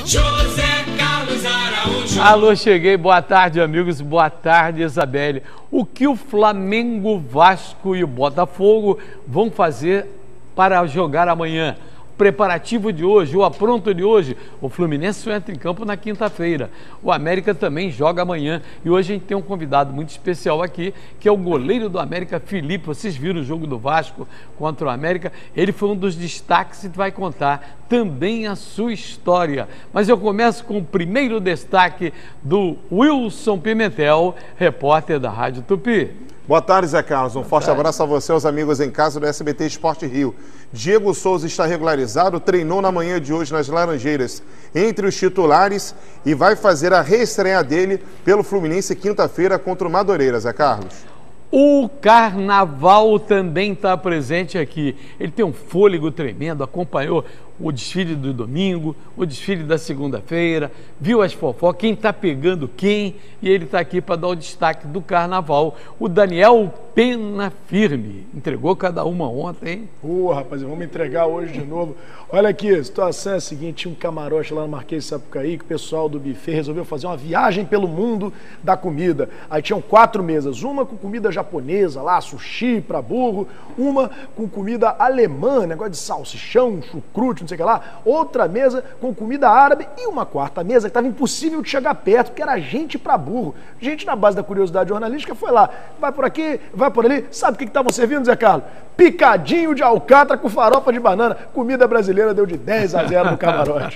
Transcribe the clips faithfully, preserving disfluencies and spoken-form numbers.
José Carlos Araújo. Alô, cheguei. Boa tarde, amigos. Boa tarde, Isabelle. O que o Flamengo, Vasco e o Botafogo vão fazer para jogar amanhã? Preparativo de hoje, o apronto de hoje. O Fluminense só entra em campo na quinta-feira. O América também joga amanhã. E hoje a gente tem um convidado muito especial aqui, que é o goleiro do América, Felipe. Vocês viram o jogo do Vasco contra o América? Ele foi um dos destaques e vai contar também a sua história. Mas eu começo com o primeiro destaque do Wilson Pimentel, repórter da Rádio Tupi. Boa tarde, Zé Carlos. Um forte abraço a você e aos amigos em casa do S B T Esporte Rio. Diego Souza está regularizado, treinou na manhã de hoje nas Laranjeiras entre os titulares e vai fazer a reestreia dele pelo Fluminense quinta-feira contra o Madureira, Zé Carlos. O Carnaval também está presente aqui. Ele tem um fôlego tremendo, acompanhou o desfile do domingo, o desfile da segunda-feira, viu as fofocas, quem está pegando quem, e ele está aqui para dar o destaque do Carnaval. O Daniel Pena Firme, entregou cada uma ontem, hein? Ô, rapaz, vamos entregar hoje de novo. Olha aqui, a situação é a seguinte, tinha um camarote lá no Marquês de Sapucaí, que o pessoal do buffet resolveu fazer uma viagem pelo mundo da comida. Aí tinham quatro mesas, uma com comida japonesa lá, sushi para burro, uma com comida alemã, negócio de salsichão, chucrute, não sei o que lá, outra mesa com comida árabe e uma quarta mesa que estava impossível de chegar perto, porque era gente para burro. Gente na base da curiosidade jornalística foi lá, vai por aqui, vai por ali. Sabe o que estavam servindo, Zé Carlos? Picadinho de alcatra com farofa de banana. Comida brasileira deu de dez a zero no camarote.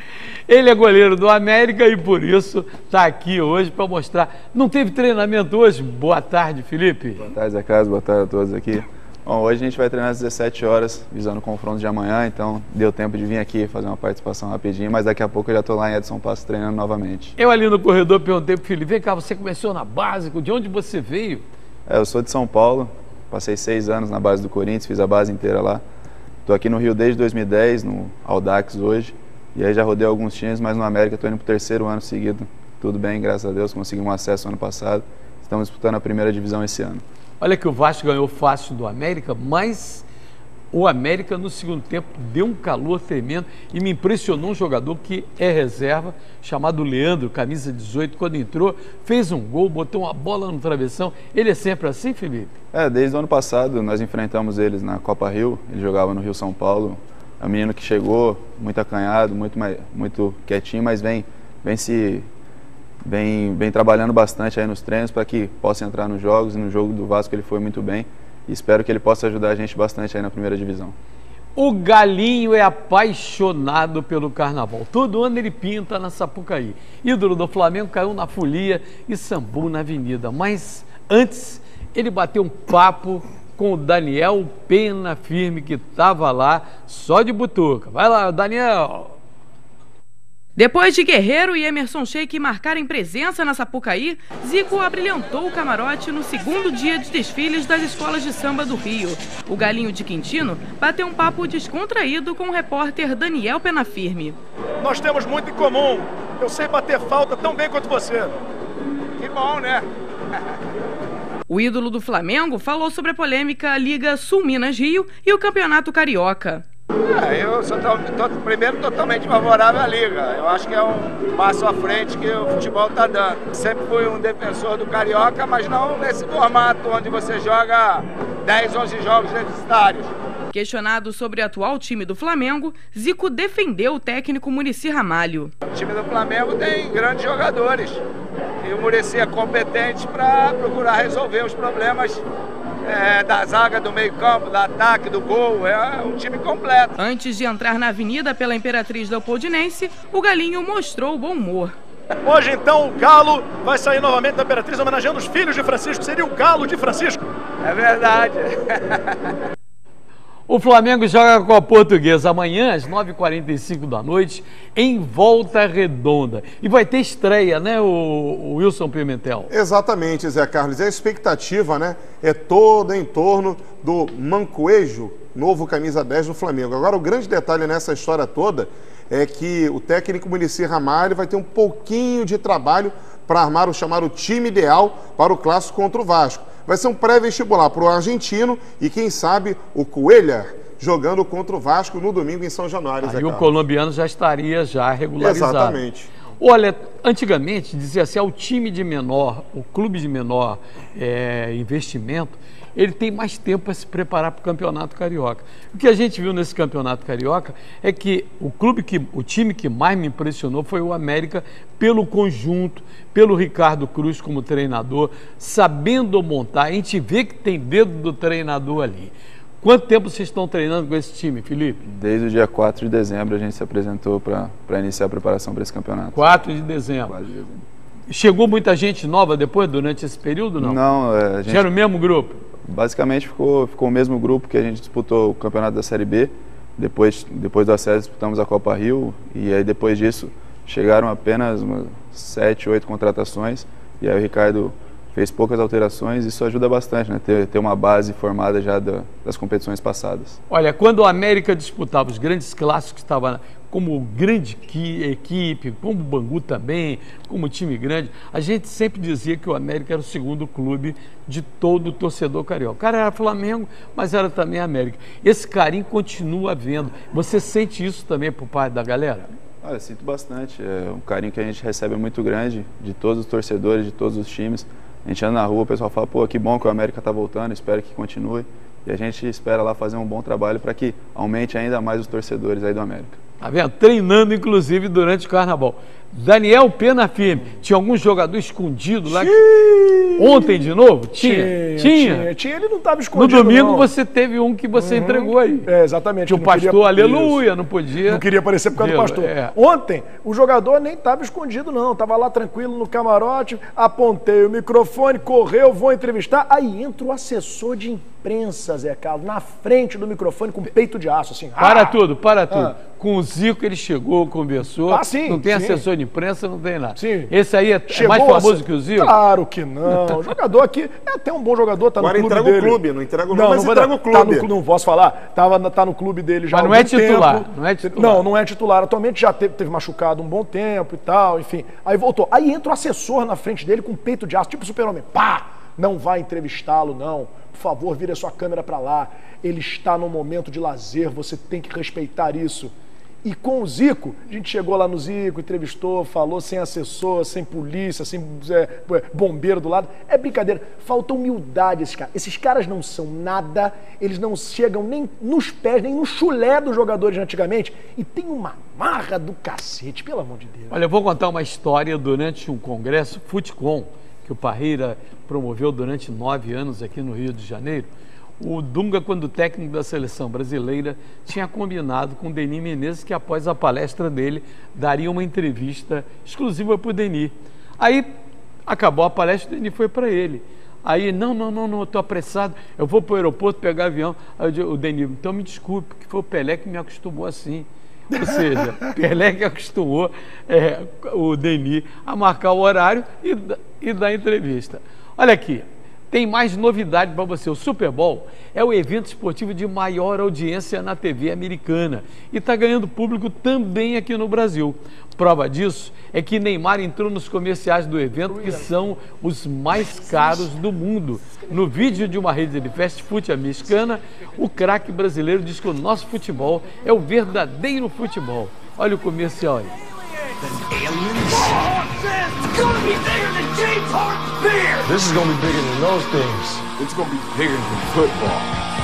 Ele é goleiro do América e por isso está aqui hoje para mostrar. Não teve treinamento hoje? Boa tarde, Felipe. Boa tarde, Zé Carlos. Boa tarde a todos aqui. Bom, hoje a gente vai treinar às dezessete horas, visando o confronto de amanhã, então deu tempo de vir aqui fazer uma participação rapidinho, mas daqui a pouco eu já estou lá em Edson Passos treinando novamente. Eu ali no corredor perguntei pro Felipe, vem cá, você começou na básica, de onde você veio? É, eu sou de São Paulo, passei seis anos na base do Corinthians, fiz a base inteira lá. Estou aqui no Rio desde dois mil e dez, no Audax hoje, e aí já rodei alguns times, mas no América estou indo pro terceiro ano seguido. Tudo bem, graças a Deus, consegui um acesso ano passado, estamos disputando a primeira divisão esse ano. Olha que o Vasco ganhou fácil do América, mas o América no segundo tempo deu um calor tremendo e me impressionou um jogador que é reserva, chamado Leandro, camisa dezoito, quando entrou, fez um gol, botou uma bola no travessão. Ele é sempre assim, Felipe? É, desde o ano passado nós enfrentamos eles na Copa Rio, ele jogava no Rio São Paulo, é um menino que chegou muito acanhado, muito, mais, muito quietinho, mas vem, vem se... Vem, vem trabalhando bastante aí nos treinos para que possa entrar nos jogos, e no jogo do Vasco ele foi muito bem e espero que ele possa ajudar a gente bastante aí na primeira divisão. O Galinho é apaixonado pelo Carnaval, todo ano ele pinta na Sapucaí. Ídolo do Flamengo, caiu na folia e sambou na avenida, mas antes ele bateu um papo com o Daniel Pena Firme, que estava lá só de butuca. Vai lá, Daniel! Depois de Guerreiro e Emerson Sheik marcarem presença na Sapucaí, Zico abrilhantou o camarote no segundo dia de desfiles das escolas de samba do Rio. O Galinho de Quintino bateu um papo descontraído com o repórter Daniel Penafirme. Nós temos muito em comum. Eu sei bater falta tão bem quanto você. Que bom, né? O ídolo do Flamengo falou sobre a polêmica Liga Sul-Minas Rio e o Campeonato Carioca. É, eu sou to, to, primeiro totalmente favorável à Liga. Eu acho que é um passo à frente que o futebol está dando. Sempre fui um defensor do Carioca, mas não nesse formato onde você joga dez, onze jogos necessários. Questionado sobre o atual time do Flamengo, Zico defendeu o técnico Muricy Ramalho. O time do Flamengo tem grandes jogadores e o Muricy é competente para procurar resolver os problemas É, da zaga, do meio campo, do ataque, do gol, é um time completo. Antes de entrar na avenida pela Imperatriz Leopoldinense, o Galinho mostrou bom humor. Hoje então o Galo vai sair novamente da Imperatriz homenageando os filhos de Francisco, seria o Galo de Francisco. É verdade. O Flamengo joga com a Portuguesa amanhã às nove e quarenta e cinco da noite em Volta Redonda. E vai ter estreia, né, o, o Wilson Pimentel? Exatamente, Zé Carlos. E a expectativa, né, é toda em torno do Mancoejo, novo camisa dez do Flamengo. Agora, o grande detalhe nessa história toda é que o técnico Muricy Ramalho vai ter um pouquinho de trabalho para armar o chamado time ideal para o clássico contra o Vasco. Vai ser um pré-vestibular para o argentino e, quem sabe, o Coelho, jogando contra o Vasco no domingo em São Januário. Aí o colombiano já estaria já regularizado. Exatamente. Olha, antigamente dizia assim, ah, o time de menor, o clube de menor é, investimento, ele tem mais tempo para se preparar para o Campeonato Carioca. O que a gente viu nesse Campeonato Carioca é que o clube que, o time que mais me impressionou foi o América pelo conjunto, pelo Ricardo Cruz como treinador, sabendo montar. A gente vê que tem dedo do treinador ali. Quanto tempo vocês estão treinando com esse time, Felipe? Desde o dia quatro de dezembro a gente se apresentou para iniciar a preparação para esse campeonato. quatro de dezembro. quatro de dezembro. Chegou muita gente nova depois, durante esse período, não? Não, a gente... Já era o mesmo grupo? Basicamente ficou, ficou o mesmo grupo que a gente disputou o campeonato da Série B. Depois, depois do acesso disputamos a Copa Rio e aí depois disso chegaram apenas umas sete, oito contratações e aí o Ricardo fez poucas alterações e isso ajuda bastante, né? Ter, ter uma base formada já da, das competições passadas. Olha, quando o América disputava os grandes clássicos, estava como grande equipe, como o Bangu também, como time grande, a gente sempre dizia que o América era o segundo clube de todo o torcedor carioca. O cara era Flamengo, mas era também América. Esse carinho continua havendo. Você sente isso também por parte da galera? Olha, sinto bastante. É um carinho que a gente recebe muito grande de todos os torcedores, de todos os times. A gente anda na rua, o pessoal fala, pô, que bom que o América está voltando, espero que continue. E a gente espera lá fazer um bom trabalho para que aumente ainda mais os torcedores aí do América. Tá vendo? Treinando, inclusive, durante o Carnaval. Daniel Pena Firme, tinha algum jogador escondido lá? Que... Ontem de novo? Tinha. Tinha, tinha. tinha. tinha. Ele não estava escondido, no domingo não. Você teve um que você uhum. entregou aí. É, exatamente. Que o pastor, queria... aleluia, isso. Não podia... Não queria aparecer por causa do pastor. É. Ontem, o jogador nem estava escondido, não. Estava lá tranquilo no camarote, apontei o microfone, correu, vou entrevistar. Aí entra o assessor de imprensa, Zé Carlos, na frente do microfone com peito de aço, assim. Para ah! tudo, para tudo. Ah. Com o Zico ele chegou, conversou. Ah, sim, não tem sim. assessor de imprensa, não tem nada. Sim. Esse aí é, é mais famoso que o Zico? Claro que não. O jogador aqui é até um bom jogador, tá Agora no clube entrega dele. o clube, não entrega o não, nome, mas não entrega o clube. Tá no, não posso falar. Tava, tá no clube dele já mas há não algum é titular, tempo. não é titular. Não, não é titular. Atualmente já teve, teve machucado um bom tempo e tal, enfim. Aí voltou. Aí entra o assessor na frente dele com peito de aço, tipo Super-Homem. Pá! Não vai entrevistá-lo, não. Por favor, vire a sua câmera para lá. Ele está num momento de lazer, você tem que respeitar isso. E com o Zico, a gente chegou lá no Zico, entrevistou, falou sem assessor, sem polícia, sem é, bombeiro do lado. É brincadeira. Falta humildade esses caras. Esses caras não são nada, eles não chegam nem nos pés, nem no chulé dos jogadores de antigamente. E tem uma marra do cacete, pelo amor de Deus. Olha, eu vou contar uma história durante um congresso, Futecom, que o Parreira promoveu durante nove anos aqui no Rio de Janeiro. O Dunga, quando técnico da seleção brasileira, tinha combinado com o Denis Menezes que após a palestra dele, daria uma entrevista exclusiva para o Denis. Aí, acabou a palestra, o Denis foi para ele. Aí, não, não, não, não, eu estou apressado, eu vou para o aeroporto pegar avião. Aí o Denis, então me desculpe, porque foi o Pelé que me acostumou assim. Ou seja, Pelé que acostumou é, o Denis a marcar o horário e, e dar entrevista. Olha aqui. Tem mais novidade para você. O Super Bowl é o evento esportivo de maior audiência na T V americana e está ganhando público também aqui no Brasil. Prova disso é que Neymar entrou nos comerciais do evento, que são os mais caros do mundo. No vídeo de uma rede de fast food americana, o craque brasileiro diz que o nosso futebol é o verdadeiro futebol. Olha o comercial aí. This is gonna be bigger than those things. It's gonna be bigger than football.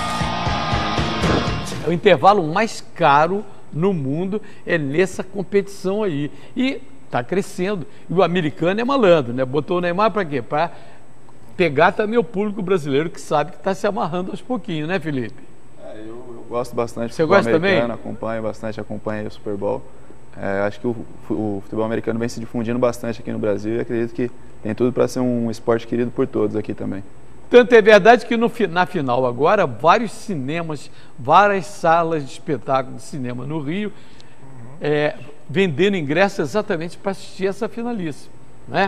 É o intervalo mais caro no mundo, é nessa competição aí. E está crescendo. E o americano é malandro, né? Botou o Neymar para quê? Para pegar também o público brasileiro que sabe que está se amarrando aos pouquinhos, né, Felipe? É, eu, eu gosto bastante do Você futebol gosta americano, também? acompanho bastante, acompanho o Super Bowl. É, acho que o, o futebol americano vem se difundindo bastante aqui no Brasil e acredito que tem tudo para ser um esporte querido por todos aqui também. Tanto é verdade que no, na final agora, vários cinemas, várias salas de espetáculo de cinema no Rio, é, vendendo ingressos exatamente para assistir essa finalíssima, né?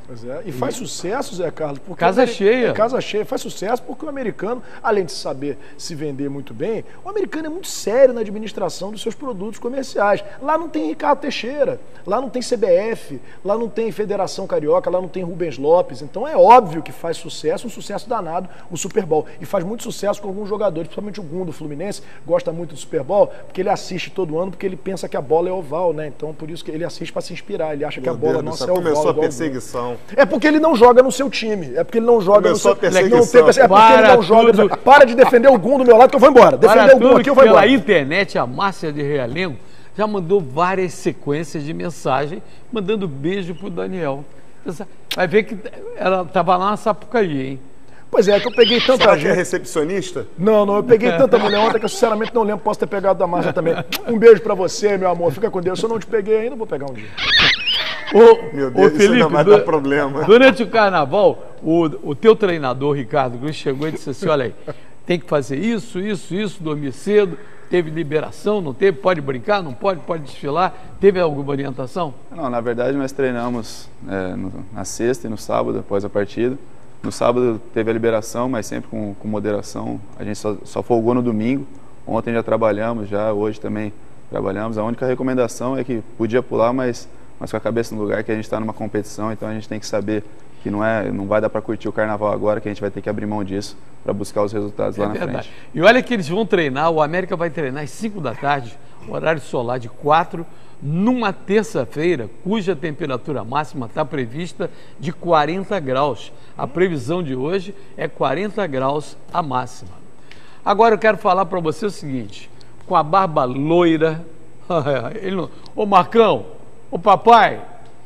Pois é. E faz sucesso, Zé Carlos. Porque casa o cheia. É, casa cheia. Faz sucesso porque o americano, além de saber se vender muito bem, o americano é muito sério na administração dos seus produtos comerciais. Lá não tem Ricardo Teixeira, lá não tem C B F, lá não tem Federação Carioca, lá não tem Rubens Lopes. Então é óbvio que faz sucesso, um sucesso danado, o Super Bowl. E faz muito sucesso com alguns jogadores, principalmente o Gun do Fluminense, gosta muito do Super Bowl, porque ele assiste todo ano, porque ele pensa que a bola é oval, né? Então por isso que ele assiste para se inspirar. Ele acha que a bola nossa é oval. Começou a perseguição. É porque ele não joga no seu time. É porque ele não joga Começou no seu time. Não tem perseguição. É porque para ele não joga. tudo. Para de defender o Gun do meu lado que eu vou embora. Defender o Gun aqui eu vou embora. Pela internet, a Márcia de Realengo já mandou várias sequências de mensagem mandando beijo pro Daniel. Vai ver que ela tava lá na Sapucaí, hein? Pois é, que eu peguei tanta Será gente. que é recepcionista? Não, não, eu peguei tanta mulher ontem que eu sinceramente não lembro, posso ter pegado da Márcia também. Um beijo pra você, meu amor, fica com Deus. Se eu não te peguei ainda, eu vou pegar um dia. Ô, Meu Deus, ô, Felipe, isso não vai du- dar problema. Durante o carnaval, o, o teu treinador, Ricardo Cruz, chegou e disse assim, olha aí, tem que fazer isso, isso, isso, dormir cedo, teve liberação, não teve, pode brincar, não pode, pode desfilar, teve alguma orientação? Não, na verdade nós treinamos é, no, na sexta e no sábado após a partida. No sábado teve a liberação, mas sempre com, com moderação. A gente só, só folgou no domingo. Ontem já trabalhamos, já hoje também trabalhamos. A única recomendação é que podia pular, mas, mas com a cabeça no lugar, que a gente está numa competição, então a gente tem que saber que não, é, não vai dar para curtir o carnaval agora, que a gente vai ter que abrir mão disso para buscar os resultados lá É na verdade. frente. E olha que eles vão treinar, o América vai treinar às cinco da tarde, horário solar de quatro, numa terça-feira, cuja temperatura máxima está prevista de quarenta graus. A previsão de hoje é quarenta graus a máxima. Agora eu quero falar para você o seguinte, com a barba loira, ele não, ô Marcão, ô papai,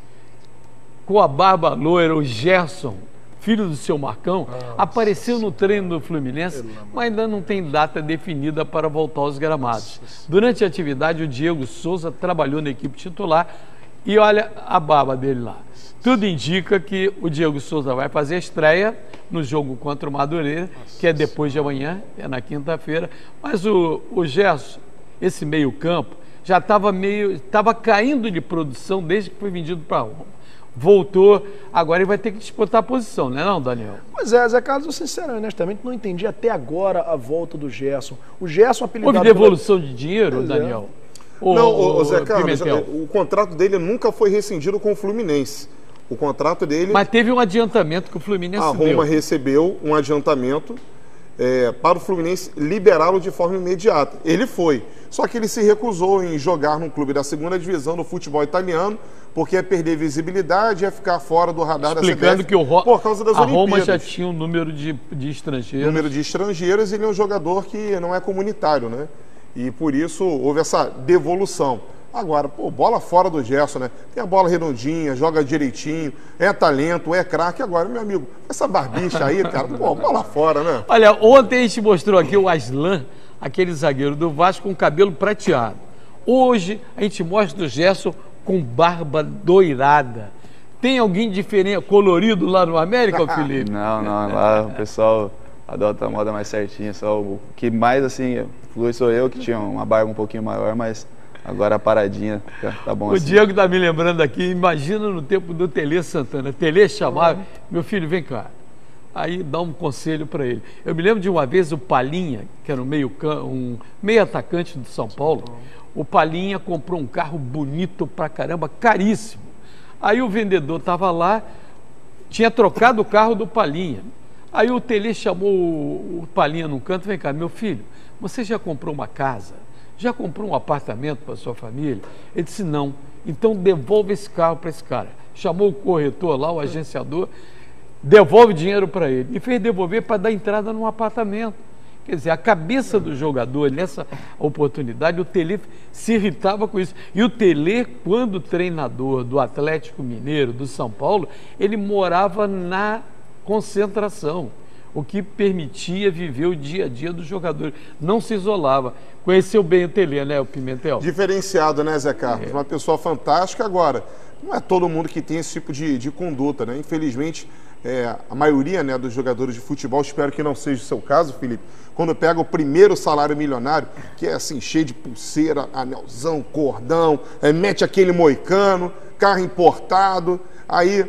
com a barba loira, o Gerson, filho do seu Marcão, apareceu no treino do Fluminense, mas ainda não tem data definida para voltar aos gramados. Durante a atividade, o Diego Souza trabalhou na equipe titular e olha a barba dele lá. Tudo indica que o Diego Souza vai fazer a estreia no jogo contra o Madureira, que é depois de amanhã, é na quinta-feira. Mas o, o Gerson, esse meio campo, já estava meio, estava caindo de produção desde que foi vendido para Roma. Voltou, agora ele vai ter que disputar a posição, não é não, Daniel? Pois é, Zé Carlos, eu sinceramente, honestamente, não entendi até agora a volta do Gerson. O Gerson apelidado... Houve devolução de dinheiro, Pois é. Daniel? Ô, Não, o, ô, Zé Carlos, Pimentel. o contrato dele nunca foi rescindido com o Fluminense. O contrato dele, Mas teve um adiantamento que o Fluminense a deu. Roma recebeu um adiantamento é, para o Fluminense liberá-lo de forma imediata. Ele foi, só que ele se recusou em jogar num clube da segunda divisão do futebol italiano, porque ia perder visibilidade, ia ficar fora do radar Explicando da C B F que o Ro... por causa das a Roma Olimpíadas. já tinha um número de, de estrangeiros. Número de estrangeiros, ele é um jogador que não é comunitário, né? E por isso houve essa devolução. Agora, pô, bola fora do Gerson, né? Tem a bola redondinha, joga direitinho, é talento, é craque. Agora, meu amigo, essa barbicha aí, cara, pô, bola fora, né? Olha, ontem a gente mostrou aqui o Aslan, aquele zagueiro do Vasco com cabelo prateado. Hoje a gente mostra o Gerson com barba doirada. Tem alguém diferente, colorido lá no América, Felipe? Não, não, lá o pessoal adota a moda mais certinha, só o que mais assim flui sou eu, que tinha uma barba um pouquinho maior, mas agora a paradinha tá, tá bom O assim. Diego tá me lembrando aqui, imagina no tempo do Tele Santana. Tele chamava, meu filho, vem cá. Aí dá um conselho para ele. Eu me lembro de uma vez o Palinha, que era um meio, um meio atacante do São Paulo, o Palinha comprou um carro bonito pra caramba, caríssimo. Aí o vendedor estava lá, tinha trocado o carro do Palinha. Aí o Tele chamou o Palinha num canto, vem cá, meu filho, você já comprou uma casa? Já comprou um apartamento para sua família? Ele disse, não. Então devolve esse carro para esse cara. Chamou o corretor lá, o agenciador, devolve dinheiro para ele. E fez devolver para dar entrada num apartamento. Quer dizer, a cabeça do jogador, nessa oportunidade, o Tele se irritava com isso. E o Tele, quando treinador do Atlético Mineiro, do São Paulo, ele morava na concentração, o que permitia viver o dia a dia do jogador. Não se isolava. Conheceu bem o Tele, né, o Pimentel? Diferenciado, né, Zé Carlos? É. Uma pessoa fantástica. Agora, não é todo mundo que tem esse tipo de, de conduta, né? Infelizmente, é, a maioria, né, dos jogadores de futebol, espero que não seja o seu caso, Felipe, quando pega o primeiro salário milionário, que é assim, cheio de pulseira, anelzão, cordão, é, mete aquele moicano, carro importado, aí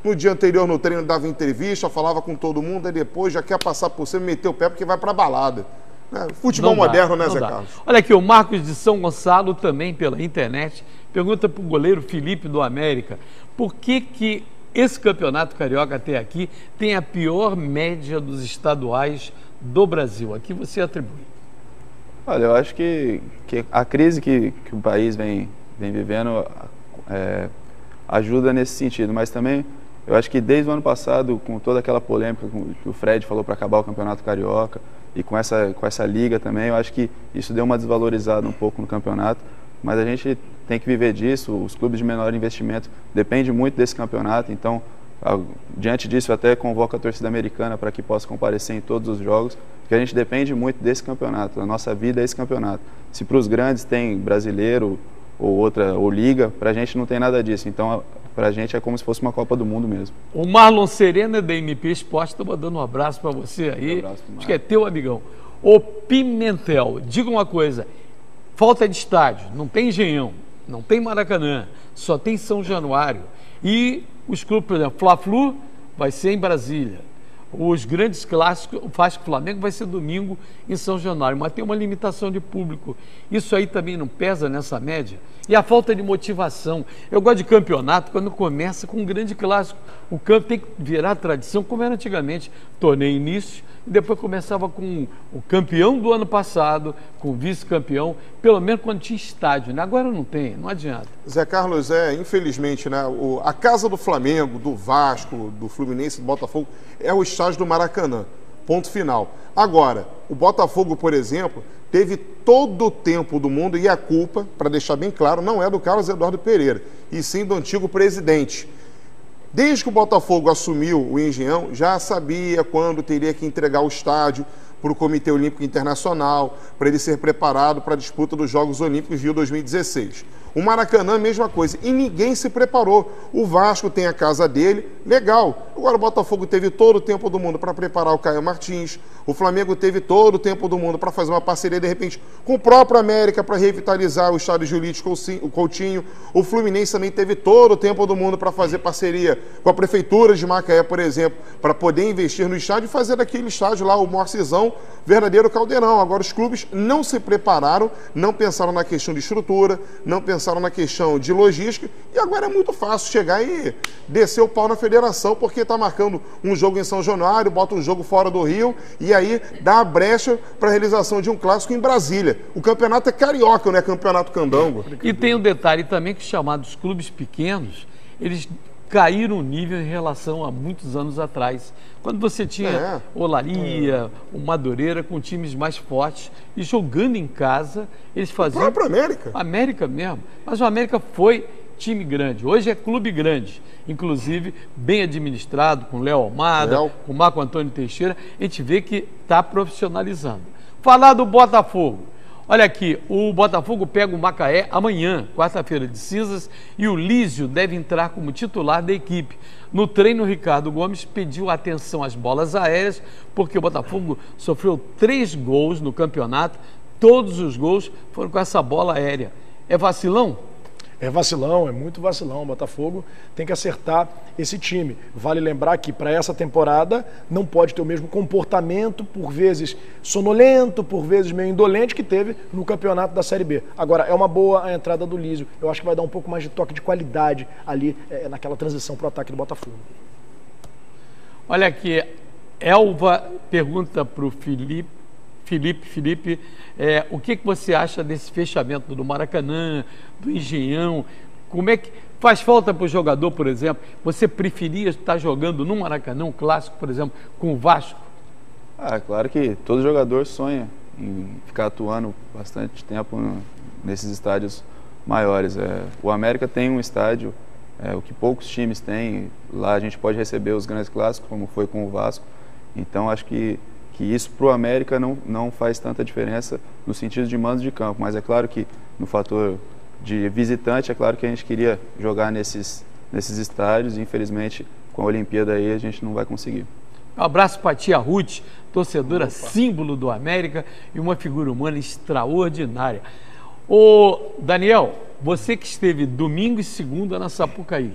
no dia anterior no treino dava entrevista, falava com todo mundo, aí depois já quer passar por cima e meter o pé porque vai pra balada. Né? Futebol Não moderno, dá, né, Zé dá. Carlos? Olha aqui, o Marcos de São Gonçalo, também pela internet, pergunta para o goleiro Felipe do América, por que que esse campeonato carioca até aqui tem a pior média dos estaduais do Brasil? Aqui você atribui. Olha, eu acho que, que a crise que, que o país vem, vem vivendo é, ajuda nesse sentido, mas também eu acho que desde o ano passado, com toda aquela polêmica que o Fred falou para acabar o campeonato carioca e com essa, com essa liga também, eu acho que isso deu uma desvalorizada um pouco no campeonato, mas a gente tem que viver disso, os clubes de menor investimento dependem muito desse campeonato, então diante disso eu até convoco a torcida americana para que possa comparecer em todos os jogos, porque a gente depende muito desse campeonato, a nossa vida é esse campeonato. Se para os grandes tem brasileiro ou outra, ou liga, para a gente não tem nada disso, então para a gente é como se fosse uma Copa do Mundo mesmo. O Marlon Serena da M P Esporte, estou mandando um abraço para você aí, Um abraço, acho que é teu amigão. O Pimentel, diga uma coisa, falta de estádio, não tem Engenhão, não tem Maracanã, só tem São Januário. E os clubes, por exemplo, Fla-Flu vai ser em Brasília. Os grandes clássicos, o Vasco Flamengo vai ser domingo em São Januário, mas tem uma limitação de público. Isso aí também não pesa nessa média? E a falta de motivação. Eu gosto de campeonato quando começa com um grande clássico. O campo tem que virar tradição, como era antigamente. Torneio início, e depois começava com o campeão do ano passado, com o vice-campeão, pelo menos quando tinha estádio, né? Agora não tem, não adianta. Zé Carlos, é, infelizmente, né, o, a casa do Flamengo, do Vasco, do Fluminense, do Botafogo, é o estádio do Maracanã, ponto final. Agora, o Botafogo, por exemplo, teve todo o tempo do mundo, e a culpa, para deixar bem claro, não é do Carlos Eduardo Pereira, e sim do antigo presidente. Desde que o Botafogo assumiu o Engenhão, já sabia quando teria que entregar o estádio para o Comitê Olímpico Internacional, para ele ser preparado para a disputa dos Jogos Olímpicos Rio dois mil e dezesseis. O Maracanã, mesma coisa. E ninguém se preparou. O Vasco tem a casa dele, legal. Agora o Botafogo teve todo o tempo do mundo para preparar o Caio Martins. O Flamengo teve todo o tempo do mundo para fazer uma parceria, de repente, com o próprio América para revitalizar o estádio Julito Coutinho. O Fluminense também teve todo o tempo do mundo para fazer parceria com a Prefeitura de Macaé, por exemplo, para poder investir no estádio e fazer daquele estádio lá, o Morcizão, verdadeiro caldeirão. Agora os clubes não se prepararam, não pensaram na questão de estrutura, não pensaram na questão de logística, e agora é muito fácil chegar e descer o pau na federação, porque está marcando um jogo em São Januário, bota um jogo fora do Rio, e aí dá a brecha para a realização de um clássico em Brasília. O campeonato é carioca, não é campeonato candango. E tem um detalhe também que os chamados clubes pequenos, eles caíram o nível em relação a muitos anos atrás, quando você tinha é. Olaria, o Madureira com times mais fortes e jogando em casa, eles faziam... O próprio América. América mesmo, mas o América foi time grande, hoje é clube grande, inclusive bem administrado, com Léo Almada, Léo. com Marco Antônio Teixeira, a gente vê que está profissionalizando. Falar do Botafogo. Olha aqui, o Botafogo pega o Macaé amanhã, quarta-feira de cinzas, e o Lísio deve entrar como titular da equipe. No treino, o Ricardo Gomes pediu atenção às bolas aéreas, porque o Botafogo sofreu três gols no campeonato, todos os gols foram com essa bola aérea. É vacilão? É vacilão, é muito vacilão. O Botafogo tem que acertar esse time. Vale lembrar que para essa temporada não pode ter o mesmo comportamento, por vezes sonolento, por vezes meio indolente, que teve no campeonato da Série B. Agora, é uma boa a entrada do Lísio. Eu acho que vai dar um pouco mais de toque de qualidade ali é, naquela transição para o ataque do Botafogo. Olha aqui, Elva pergunta para o Felipe, Felipe, Felipe, é, o que, que você acha desse fechamento do Maracanã, do Engenhão? Como é que faz falta para o jogador, por exemplo? Você preferia estar jogando no Maracanã, um clássico, por exemplo, com o Vasco? Ah, claro que todo jogador sonha em ficar atuando bastante tempo nesses estádios maiores. É, o América tem um estádio, é, o que poucos times têm. Lá a gente pode receber os grandes clássicos, como foi com o Vasco. Então acho que que isso para o América não, não faz tanta diferença no sentido de mando de campo, mas é claro que no fator de visitante, é claro que a gente queria jogar nesses, nesses estádios, e infelizmente com a Olimpíada aí a gente não vai conseguir. Um abraço para a tia Ruth, torcedora Opa. símbolo do América e uma figura humana extraordinária. Ô Daniel, você que esteve domingo e segunda na Sapucaí,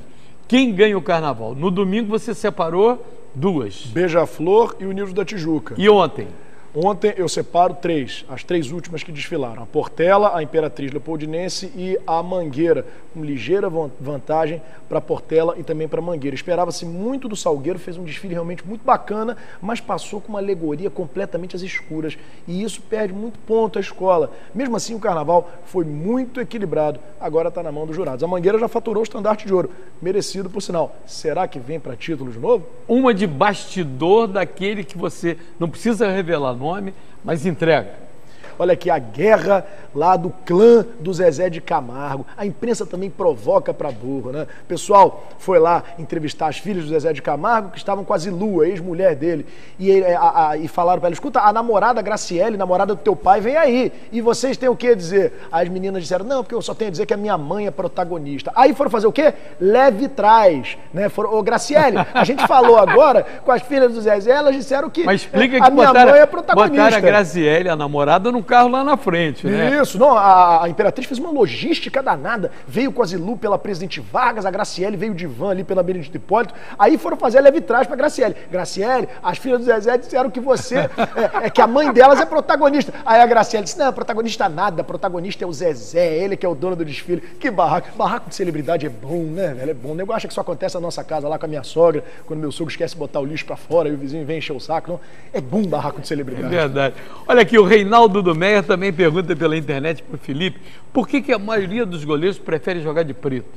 Quem ganha o carnaval? No domingo você separou duas. Beija-Flor e Unidos da Tijuca. E ontem? Ontem eu separo três, as três últimas que desfilaram. A Portela, a Imperatriz Leopoldinense e a Mangueira, com ligeira vantagem para Portela e também para Mangueira. Esperava-se muito do Salgueiro, fez um desfile realmente muito bacana, mas passou com uma alegoria completamente às escuras. E isso perde muito ponto à escola. Mesmo assim, o carnaval foi muito equilibrado. Agora está na mão dos jurados. A Mangueira já faturou o estandarte de ouro, merecido por sinal. Será que vem para título de novo? Uma de bastidor daquele que você não precisa revelar nome, mas entrega. Olha aqui, a guerra lá do clã do Zezé de Camargo. A imprensa também provoca para burro, né? O pessoal foi lá entrevistar as filhas do Zezé de Camargo, que estavam com a Zilu, a ex-mulher dele, e, a, a, e falaram para ela, escuta, a namorada Graciele, namorada do teu pai, vem aí. E vocês têm o que dizer? As meninas disseram, não, porque eu só tenho a dizer que a minha mãe é protagonista. Aí foram fazer o quê? Leve e trás, né? Foram, ô Graciele, a gente falou agora com as filhas do Zezé, elas disseram que, mas explica é, que a minha botaram, mãe é protagonista. Botaram a Graciele, a namorada, no carro lá na frente, né? Isso, não, a, a Imperatriz fez uma logística danada, veio com a Zilu pela Presidente Vargas, a Graciele veio de van ali pela Benedito Hipólito, aí foram fazer a leve trás pra Graciele. Graciele, as filhas do Zezé disseram que você, é, é que a mãe delas é protagonista. Aí a Graciele disse, não, protagonista nada, protagonista é o Zezé, ele que é o dono do desfile. Que barraco, barraco de celebridade é bom, né, velho, é bom. O nego acha que só acontece na nossa casa lá com a minha sogra, quando meu sogro esquece de botar o lixo pra fora e o vizinho vem encher o saco, não. É bom barraco de celebridade. É verdade. Olha aqui, o Reinaldo do Meia também pergunta pela internet pro Felipe, por que que a maioria dos goleiros prefere jogar de preto?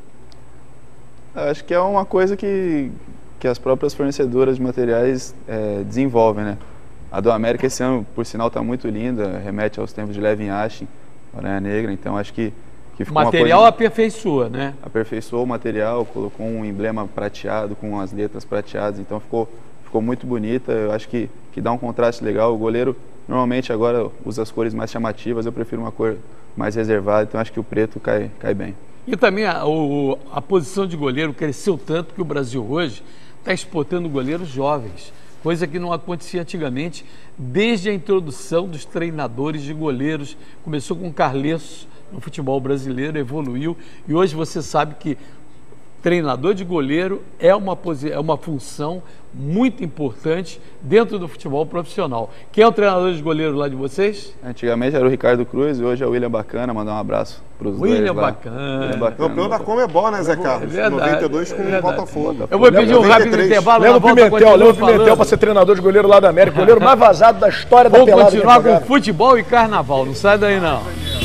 Eu acho que é uma coisa que, que as próprias fornecedoras de materiais é, desenvolvem, né? A do América esse ano, por sinal, está muito linda, remete aos tempos de Levin Yashin, Aranha Negra, então acho que, que ficou o material uma coisa, aperfeiçoa, né? Aperfeiçoou o material, colocou um emblema prateado com as letras prateadas, então ficou, ficou muito bonita, eu acho que, que dá um contraste legal. O goleiro normalmente agora usa as cores mais chamativas, eu prefiro uma cor mais reservada, então acho que o preto cai, cai bem. E também a, o, a posição de goleiro cresceu tanto que o Brasil hoje está exportando goleiros jovens, coisa que não acontecia antigamente, desde a introdução dos treinadores de goleiros. Começou com o Carlesso no futebol brasileiro, evoluiu, e hoje você sabe que treinador de goleiro é uma, é uma função muito importante dentro do futebol profissional. Quem é o treinador de goleiro lá de vocês? Antigamente era o Ricardo Cruz e hoje é o William Bacana. Mandar um abraço para os dois William lá. Bacana. William Bacana. Campeão da Comebol, né, Zé Carlos? É verdade, noventa e dois com é o Botafogo. Eu vou pedir um rápido intervalo. Leva o Pimentel, leva o Pimentel para ser treinador de goleiro lá da América, goleiro mais vazado da história da pelada. Vamos continuar com futebol e carnaval, não sai daí não.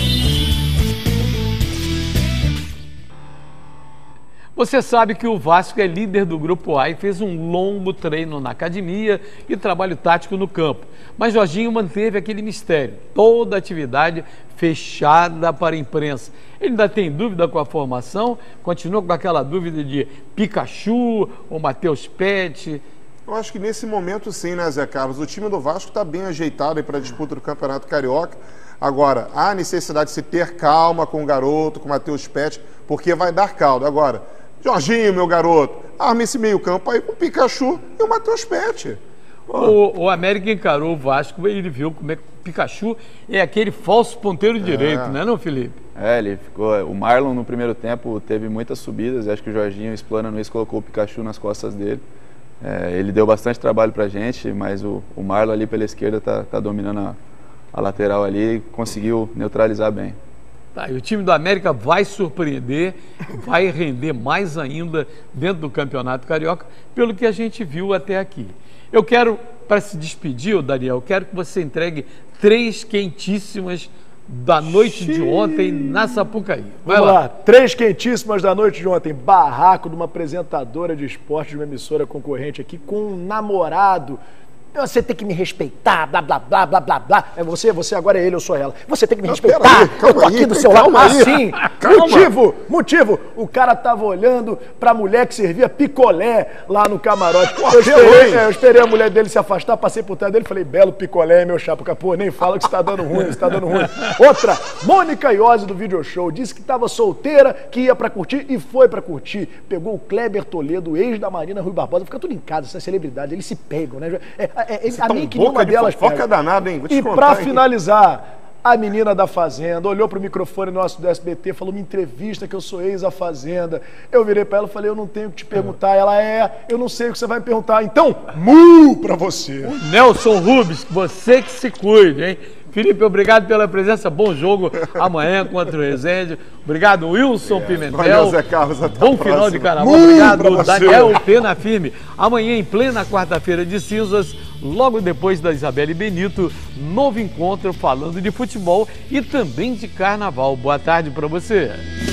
Você sabe que o Vasco é líder do Grupo A e fez um longo treino na academia e trabalho tático no campo. Mas Jorginho manteve aquele mistério, toda a atividade fechada para a imprensa. Ele ainda tem dúvida com a formação, continua com aquela dúvida de Pikachu ou Matheus Pet. Eu acho que nesse momento sim, né, Zé Carlos? O time do Vasco está bem ajeitado para a disputa do Campeonato Carioca. Agora, há necessidade de se ter calma com o garoto, com o Matheus Pet, porque vai dar caldo. Agora, Jorginho, meu garoto, arma esse meio campo aí com o Pikachu e o Matheus Pet. O, o América encarou o Vasco e ele viu como é que o Pikachu é aquele falso ponteiro direito, é. Não é não, Felipe? É, ele ficou... O Marlon no primeiro tempo teve muitas subidas, acho que o Jorginho, explanando isso, colocou o Pikachu nas costas dele. É, ele deu bastante trabalho pra gente, mas o, o Marlon ali pela esquerda tá, tá dominando a, a lateral ali e conseguiu neutralizar bem. Tá, e o time do América vai surpreender, vai render mais ainda dentro do Campeonato Carioca, pelo que a gente viu até aqui. Eu quero, para se despedir, Daniel, eu quero que você entregue três quentíssimas da noite Xiii. de ontem na Sapucaí. Vai Vamos lá. lá, três quentíssimas da noite de ontem. Barraco de uma apresentadora de esporte de uma emissora concorrente aqui com um namorado. Você tem que me respeitar, blá, blá, blá, blá, blá, blá. É você, você agora é ele, eu sou ela. Você tem que me respeitar, aí, eu tô aqui aí, do seu lado. Assim, motivo, motivo. O cara tava olhando pra mulher que servia picolé lá no camarote. Eu esperei, é, eu esperei a mulher dele se afastar, passei por trás dele e falei, belo picolé, meu chapa. Pô, nem fala que você tá dando ruim, você tá dando ruim. Outra, Mônica Iose do Video Show, disse que tava solteira, que ia pra curtir e foi pra curtir. Pegou o Kleber Toledo, ex da Marina Rui Barbosa, fica tudo em casa, essas celebridades, eles se pegam, né? É, É, é, a mim que nenhuma delas foca danado, hein? Vou te e contar, pra hein? finalizar, a menina da Fazenda, olhou pro microfone nosso do S B T, falou, me entrevista que eu sou ex a Fazenda. Eu virei pra ela e falei, eu não tenho o que te perguntar. Ela é, eu não sei o que você vai me perguntar. Então, mu pra você. O Nelson Rubens, você que se cuide, hein? Felipe, obrigado pela presença. Bom jogo amanhã contra o Resende. Obrigado, Wilson é. Pimentel. Valeu, Zé Carlos. Até Bom final de carnaval. Obrigado, Daniel Pena Firme. Amanhã, em plena quarta-feira de cinzas, logo depois da Isabelle Benito, novo encontro falando de futebol e também de carnaval. Boa tarde para você.